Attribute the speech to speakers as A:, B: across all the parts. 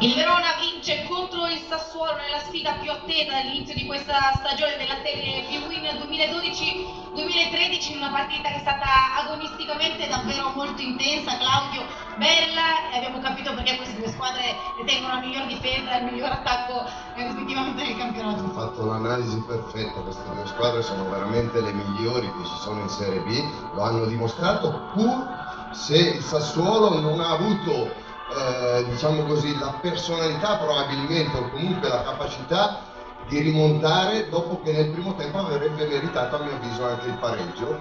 A: Il Verona vince contro il Sassuolo nella sfida più attesa all'inizio di questa stagione della serie Bwin 2012-2013, in una partita che è stata agonisticamente davvero molto intensa, Claudio, bella, e abbiamo capito perché queste due squadre detengono la miglior difesa e il miglior attacco rispettivamente nel campionato.
B: Ho fatto un'analisi perfetta, queste due squadre sono veramente le migliori che ci sono in Serie B, lo hanno dimostrato, pur se il Sassuolo non ha avuto diciamo così, la personalità probabilmente o comunque la capacità di rimontare dopo che nel primo tempo avrebbe meritato a mio avviso anche il pareggio,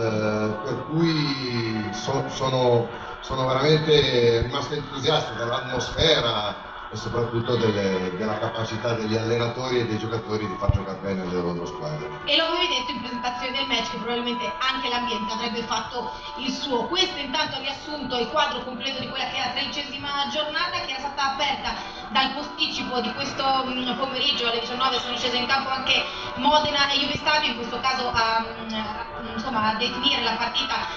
B: per cui sono veramente rimasto entusiasta dell'atmosfera e soprattutto della capacità degli allenatori e dei giocatori di far giocare bene le loro squadre.
A: E lo avevi detto in presentazione del match che probabilmente anche l'ambiente avrebbe fatto il suo. Questo intanto ha riassunto il quadro completo di quella che è la 13ª giornata, che era stata aperta dal posticipo di questo pomeriggio. Alle 19 sono scese in campo anche Modena e Juve Stabio, in questo caso a definire la partita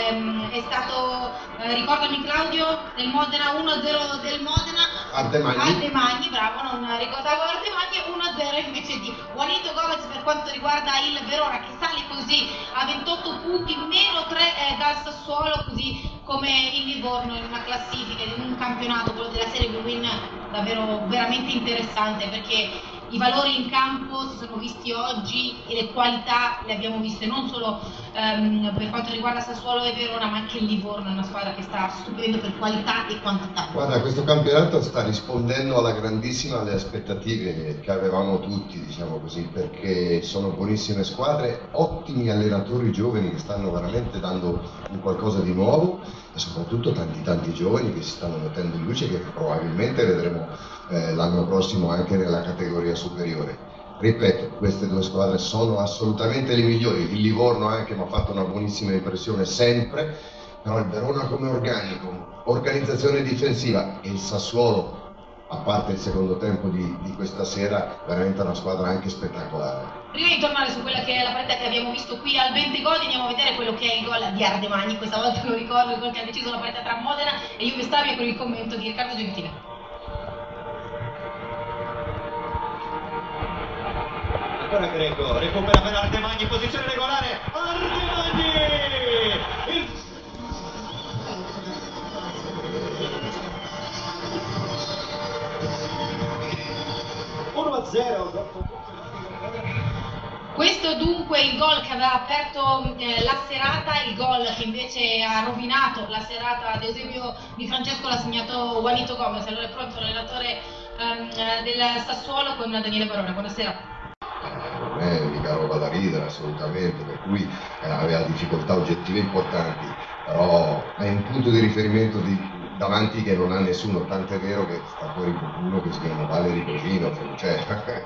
A: è stato, ricordami Claudio, del Modena 1-0 del Modena. Ardemagni, bravo, non ricordavo Ardemagni, 1-0 invece di Juanito Gomez per quanto riguarda il Verona, che sale così a 28 punti, meno 3 dal Sassuolo, così come il Livorno in una classifica, in un campionato, quello della Serie Bwin, davvero veramente interessante, perché i valori in campo si sono visti oggi e le qualità le abbiamo viste non solo per quanto riguarda Sassuolo e Verona, ma anche il Livorno è una squadra che sta stupendo per qualità e quantità.
B: Guarda, questo campionato sta rispondendo alla grandissima alle aspettative che avevamo tutti, diciamo così, perché sono buonissime squadre, ottimi allenatori giovani che stanno veramente dando un qualcosa di nuovo e soprattutto tanti giovani che si stanno mettendo in luce, che probabilmente vedremo l'anno prossimo anche nella categoria superiore. Ripeto, queste due squadre sono assolutamente le migliori, il Livorno anche mi ha fatto una buonissima impressione sempre, però il Verona come organico, organizzazione difensiva, e il Sassuolo, a parte il secondo tempo di questa sera, veramente una squadra anche spettacolare.
A: Prima di tornare su quella che è la partita che abbiamo visto qui al 20 gol, andiamo a vedere quello che è il gol di Ardemagni, questa volta lo ricordo, il gol che ha deciso la partita tra Modena e Juve Stabio, con il commento di Riccardo Gentile.
C: Ancora Greco, recupera per Ardemagni, posizione regolare, Ardemagni! 1-0.
A: Questo dunque il gol che aveva aperto la serata, il gol che invece ha rovinato la serata ad Eusebio Di Francesco l'ha segnato Juanito Gomez. Allora è pronto l'allenatore del Sassuolo con Daniele Barone. Buonasera.
B: Non è mica roba da ridere assolutamente, per cui aveva difficoltà oggettive importanti, però è un punto di riferimento davanti che non ha nessuno, tant'è vero che sta fuori qualcuno che si chiama Valeri Bocino, cioè,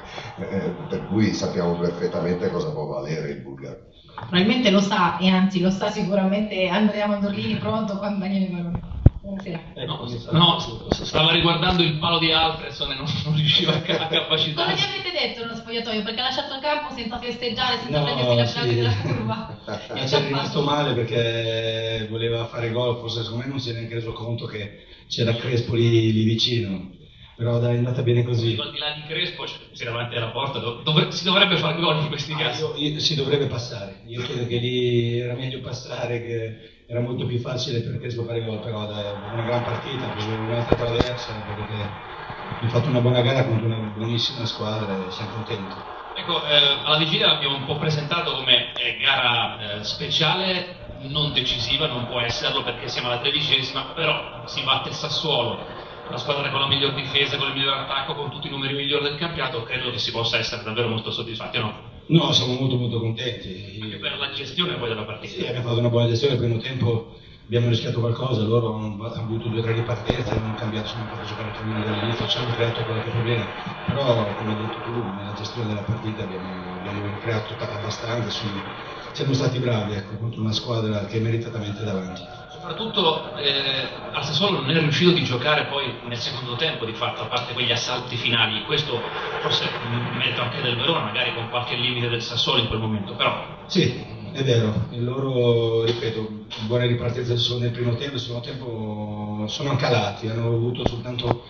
B: per cui sappiamo perfettamente cosa può valere il bulgaro.
A: Probabilmente lo sa, e anzi lo sa sicuramente Andrea Mandorlini, pronto con Daniele Barone. Buonasera.
D: No, stava riguardando il palo di Alfredson e non riusciva a capacitare.
A: Cosa gli avete detto nello spogliatoio? Perché ha lasciato il campo senza festeggiare, senza prendersi la finale della curva?
E: Ci è rimasto male perché voleva fare gol, forse secondo me non si è neanche reso conto che c'era Crespo lì vicino. Però dai, è andata bene così.
D: Al di là di Crespo, c'è davanti alla porta, si dovrebbe fare gol in questi casi.
E: Si dovrebbe passare. Io credo che lì era meglio passare, che era molto più facile per Crespo fare gol, però dai, una gran partita, un'altra traversa, perché abbiamo fatto una buona gara contro una buonissima squadra e siamo contenti.
D: Ecco, alla vigilia l'abbiamo un po' presentato come gara speciale, non decisiva, non può esserlo perché siamo alla 13ª, però si batte il Sassuolo, la squadra con la miglior difesa, con il miglior attacco, con tutti i numeri migliori del campionato. Credo che si possa essere davvero molto soddisfatti, no?
E: No, siamo molto contenti.
D: Anche per la gestione poi della partita.
E: Sì, abbiamo fatto una buona gestione, il primo tempo abbiamo rischiato qualcosa, loro hanno avuto 2 o 3 ripartenze, hanno cambiato, sono fatto giocare 3 minuti dall'inizio, ci hanno creato qualche problema, però come hai detto tu, nella gestione della partita abbiamo creato abbastanza, siamo stati bravi, ecco, contro una squadra che è meritatamente davanti.
D: Soprattutto al Sassuolo non è riuscito di giocare poi nel secondo tempo, di fatto, a parte quegli assalti finali. Questo forse merito anche del Verona, magari con qualche limite del Sassuolo in quel momento, però...
E: Sì, è vero, il loro, ripeto, buone ripartenze nel primo tempo, nel secondo tempo sono calati, hanno avuto soltanto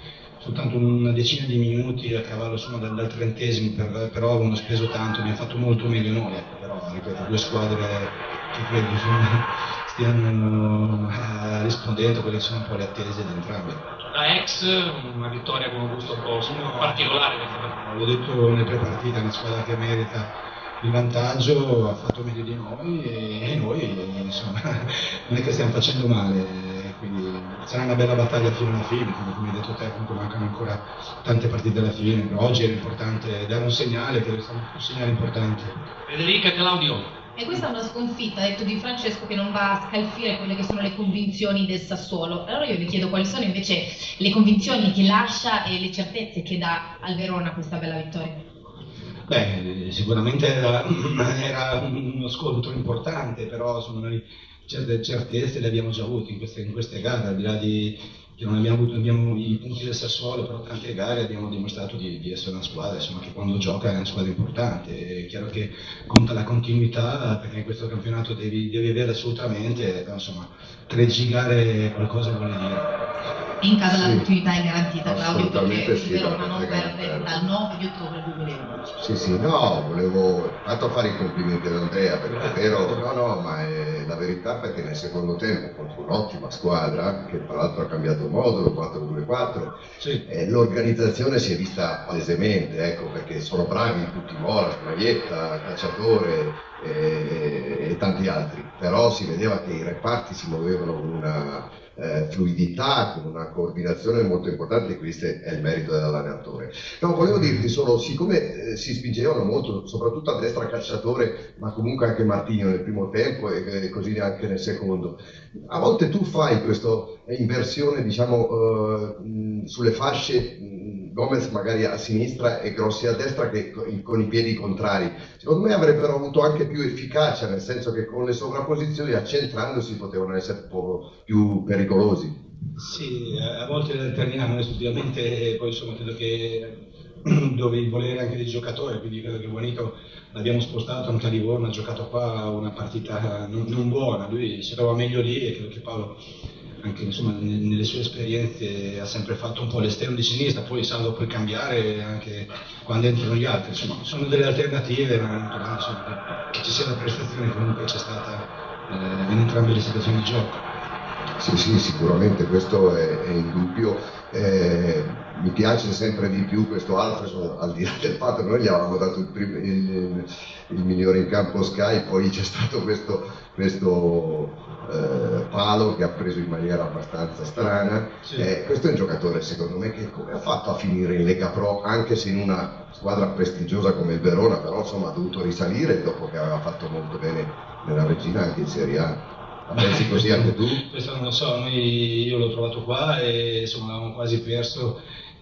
E: soltanto una decina di minuti a cavallo insomma, dal 30°, però avevano speso tanto, abbiamo fatto molto meglio noi, però ripeto, due squadre che credo insomma, stiano rispondendo a quelle che sono un po' le attese di entrambe.
D: La ex, una vittoria con un gusto un po' particolare.
E: L'ho detto nelle prepartite, è una squadra che merita il vantaggio, ha fatto meglio di noi e noi insomma non è che stiamo facendo male, quindi sarà una bella battaglia fino alla fine, come hai detto te, comunque mancano ancora tante partite alla fine, però oggi era importante dare un segnale, che è un segnale importante.
D: Federica e Claudio.
A: E questa è una sconfitta, ha detto Di Francesco, che non va a scalfire quelle che sono le convinzioni del Sassuolo. Allora io vi chiedo quali sono invece le convinzioni che lascia e le certezze che dà al Verona questa bella vittoria.
E: Beh, sicuramente era uno scontro importante, però insomma, noi certe certezze le abbiamo già avute in queste gare, al di là di che non abbiamo i punti del Sassuolo, però tante gare abbiamo dimostrato di essere una squadra insomma, che quando gioca è una squadra importante. È chiaro che conta la continuità, perché in questo campionato devi avere assolutamente, però insomma 13 gare qualcosa vuole dire.
A: In casa la continuità è garantita, Claudio, perché
B: sì,
A: il Verona non perde dal 9 di ottobre 2011.
B: Sì, no, volevo tanto fare i complimenti ad Andrea, perché è vero, no, ma è la verità, perché nel secondo tempo contro un'ottima squadra, che tra l'altro ha cambiato modulo, 4-2-4,
E: sì.
B: L'organizzazione si è vista palesemente, ecco, perché sono bravi tutti, Mora, Maglietta, Cacciatore e tanti altri, però si vedeva che i reparti si muovevano con una fluidità, con una coordinazione molto importante, e questo è il merito dell'allenatore. No, volevo dirti solo, siccome si spingevano molto, soprattutto a destra Cacciatore, ma comunque anche Martigno nel primo tempo e così anche nel secondo, a volte tu fai questa inversione, diciamo, sulle fasce, Gomez magari a sinistra e Grossi a destra, che con i piedi contrari. Secondo me avrebbero avuto anche più efficacia, nel senso che con le sovrapposizioni, accentrandosi, potevano essere un po' più pericolosi.
E: Sì, a volte determinavano effettivamente, poi insomma credo che dove il volere anche dei giocatori, quindi credo che Buonico l'abbiamo spostato anche a Livorno, ha giocato qua una partita non buona, lui si trova meglio lì e credo che Paolo anche insomma, nelle sue esperienze ha sempre fatto un po' l'esterno di sinistra, poi Salvo puoi cambiare anche quando entrano gli altri, insomma sono delle alternative, ma insomma, che ci sia la prestazione comunque c'è stata in entrambe le situazioni di gioco.
B: Sì, sicuramente questo è indubbio. Mi piace sempre di più questo Alfredo, al di là del fatto che noi gli avevamo dato il migliore in campo Sky, poi c'è stato questo palo che ha preso in maniera abbastanza strana.
E: Sì.
B: Questo è un giocatore, secondo me, che come ha fatto a finire in Lega Pro, anche se in una squadra prestigiosa come il Verona, però insomma ha dovuto risalire dopo che aveva fatto molto bene nella Regina anche in Serie A. La pensi così anche tu?
E: Questo non lo so, io l'ho trovato qua e insomma l'avevamo quasi perso,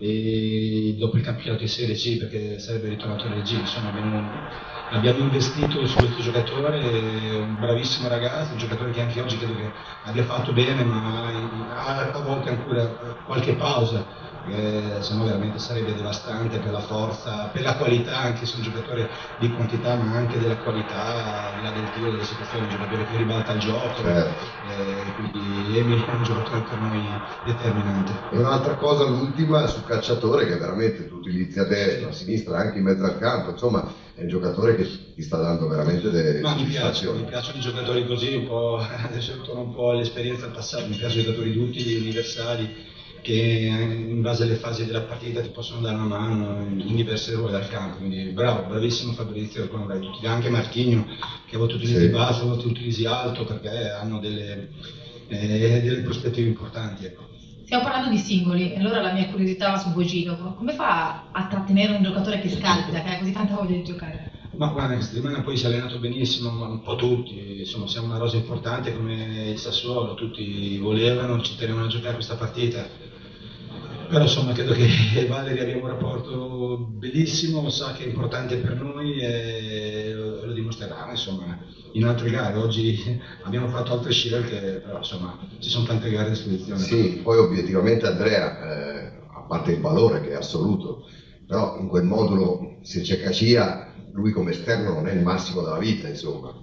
E: e dopo il campionato di Serie C, perché sarebbe ritornato in Regina, insomma abbiamo investito su questo giocatore, un bravissimo ragazzo, un giocatore che anche oggi credo che abbia fatto bene, ma a volte ancora qualche pausa, se no veramente sarebbe devastante per la forza, per la qualità, anche se è un giocatore di quantità ma anche della qualità, al di là del tiro, delle situazioni, un giocatore che ribalta il gioco, quindi Emil è un giocatore per noi determinante.
B: E un'altra cosa, l'ultima, su Cacciatore, che veramente tu utilizzi a destra, a sinistra, anche in mezzo al campo, insomma è un giocatore che ti sta dando veramente delle soddisfazioni.
E: Mi piacciono i giocatori così, un po', adesso torno un po' all'esperienza del passato, mi piacciono i giocatori utili, universali, che in base alle fasi della partita ti possono dare una mano in diverse ruoli dal campo, quindi bravissimo Fabrizio, anche Marchigno, che a volte utilizzi basso, a volte utilizzi alto, perché hanno delle prospettive importanti, ecco.
A: Stiamo parlando di singoli, allora la mia curiosità va su Bogino. Come fa a trattenere un giocatore che scalpita, che ha così tanta voglia di giocare?
E: Ma guarda, in settimana poi si è allenato benissimo, ma un po' tutti, insomma siamo una rosa importante come il Sassuolo, tutti volevano, ci tenevano a giocare questa partita. Però insomma credo che Valeri abbia un rapporto bellissimo, sa che è importante per noi e lo dimostrerà insomma in altre gare. Oggi abbiamo fatto altre scelte, però insomma ci sono tante gare a disposizione.
B: Sì, poi obiettivamente Andrea, a parte il valore che è assoluto, però in quel modulo, se c'è Cacia, lui come esterno non è il massimo della vita, insomma.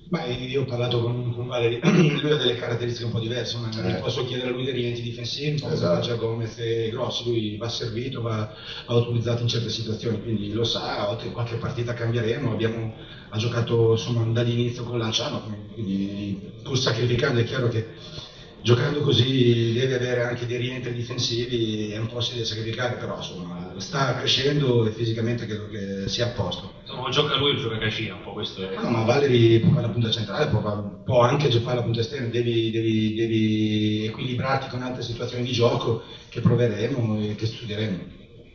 E: Ma io ho parlato con Valeri, lui ha delle caratteristiche un po' diverse, ma non posso chiedere a lui dei rientri difensivi, un po' come faccia Gomez e Grossi, lui va servito, va utilizzato in certe situazioni, quindi lo sa, qualche partita cambieremo, ha giocato insomma dall'inizio con Lanciano, quindi pur sacrificando è chiaro che giocando così deve avere anche dei rientri difensivi e un po' si deve sacrificare, però insomma sta crescendo e fisicamente credo che sia a posto.
D: Insomma, gioca lui o gioca Cascia, un po' questo è...
E: No, ma Valeri può fare la punta centrale, può anche fare la punta esterna, devi equilibrarti con altre situazioni di gioco che proveremo e che studieremo.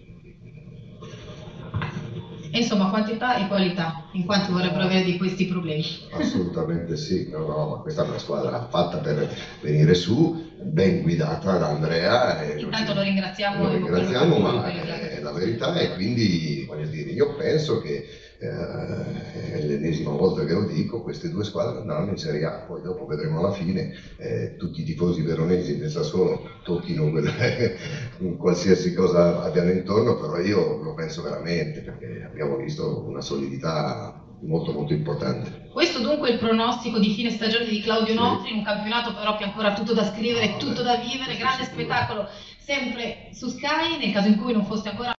A: E insomma, quantità e qualità, in quanti vorrebbero avere di questi problemi.
B: Assolutamente sì, no, ma questa è una squadra fatta per venire su, ben guidata da Andrea.
A: Intanto lo ringraziamo.
B: Lo ringraziamo, ma è la verità, e quindi voglio dire, io penso che è l'ennesima volta che lo dico, queste due squadre andranno in Serie A, poi dopo vedremo alla fine, tutti i tifosi veronesi del Sassuolo tocchino qualsiasi cosa abbiano intorno, però io lo penso veramente, perché abbiamo visto una solidità molto molto importante.
A: Questo dunque è il pronostico di fine stagione di Claudio Notri, in un campionato però che ha ancora tutto da scrivere, tutto da vivere, grande spettacolo sempre su Sky, nel caso in cui non foste ancora